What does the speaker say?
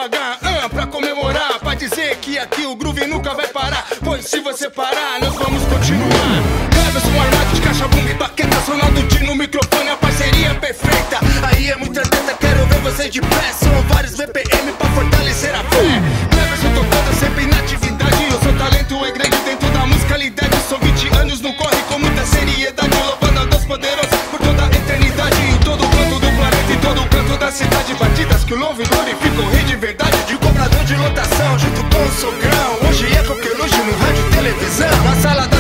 devagar, pra comemorar, pra dizer que aqui o groove nunca vai parar. Pois se você parar, nós vamos continuar. Cleverson armado de caixa, bumbo e baqueta, sonando no microfone, a parceria perfeita. Aí é muita treta, quero ver você de pé. São vários BPM pra fortalecer a fé. Cleverson tocando sempre na atividade. O seu talento é grande dentro da musicalidade. São 20 anos no corre com muita seriedade, louvando a Deus poderoso por toda a eternidade. Em todo canto do planeta, em todo canto da cidade. Batidas que louvam e glorificam o rei de verdade. De cobrador de lotação, junto com o sogrão. Hoje é coqueluche no rádio e televisão. Na sala